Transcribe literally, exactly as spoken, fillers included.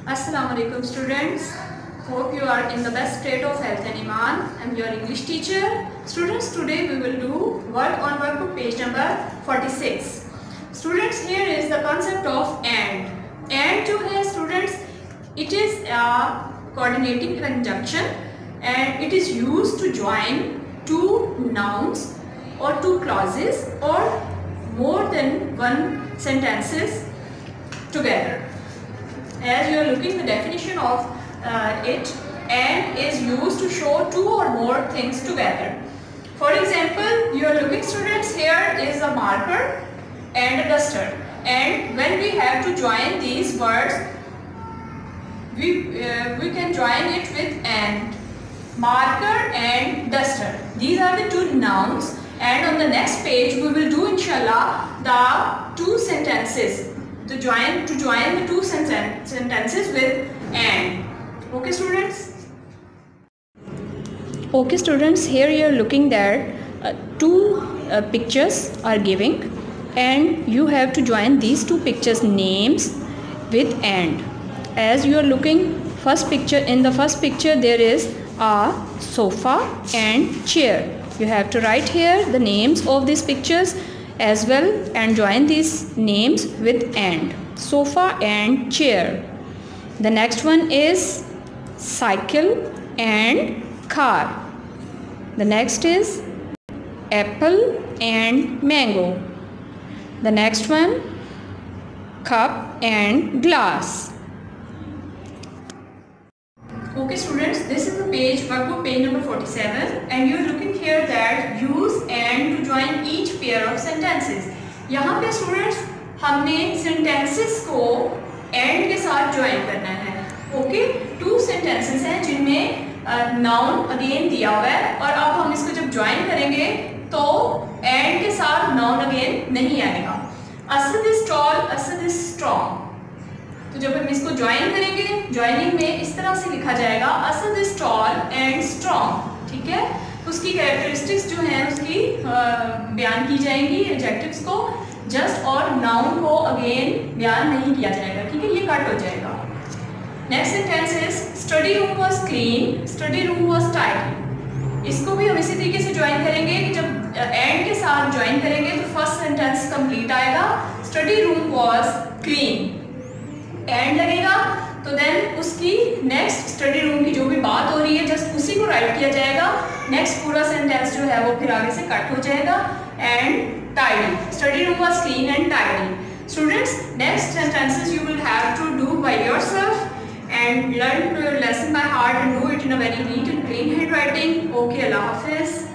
Assalamualaikum students. Hope you are in the best state of health and iman. I am your English teacher. Students, today we will do work on workbook page number forty-six. Students, here is the concept of and. And जो है students, it is a coordinating conjunction and it is used to join two nouns or two clauses or more than one sentences together. As you are looking the definition of uh, it, and is used to show two or more things together. For example, you are looking students, here is a marker and a duster, and when we have to join these words, we uh, we can join it with and. Marker and duster, these are the two nouns, and on the next page we will do inshallah the two sentences to join to join the two senten sentences with and. Okay students? Okay students, here you are looking that uh, two uh, pictures are giving and you have to join these two pictures names with and. As you are looking first picture, in the first picture there is a sofa and chair. You have to write here the names of these pictures as well and join these names with and. Sofa and chair. The next one is cycle and car. The next is apple and mango. The next one cup and glass. Okay students, this is the page, workbook page number forty-seven, and you are looking here that use and to join each pair of sentences. यहाँ पे students हमने sentences को and के साथ join करना है. Okay, two sentences हैं जिनमें uh, noun again दिया हुआ है और अब हम इसको जब join करेंगे तो and के साथ noun again नहीं आएगा. Asad is tall, Asad is strong. तो जब हम इसको ज्वाइन करेंगे, ज्वाइनिंग में इस तरह से लिखा जाएगा Asad is tall and strong. ठीक है, उसकी कैरेक्टरिस्टिक्स जो हैं उसकी बयान की जाएंगी, एडजेक्टिव्स को जस्ट और नाउन को अगेन बयान नहीं किया जाएगा. ठीक है, ये कट हो जाएगा. Next sentence is study room was clean, study room was tidy. इसको भी हम इसी तरीके से ज्वाइन करेंगे कि जब एंड के साथ ज्वाइन करेंगे तो फर्स्ट सेंटेंस कंप्लीट आएगा. Study room was clean, and लगेगा तो देन उसकी नेक्स्ट स्टडी रूम की जो भी बात हो रही है जस्ट उसी को राइट किया जाएगा. नेक्स्ट पूरा सेंटेंस जो है वो फिर आगे से कट हो जाएगा. And tidy, study room was clean and tidy. Students, next sentences you will have to do by yourself and learn your lesson by heart and do it in a very neat and clean handwriting. Okay, Allah Hafiz.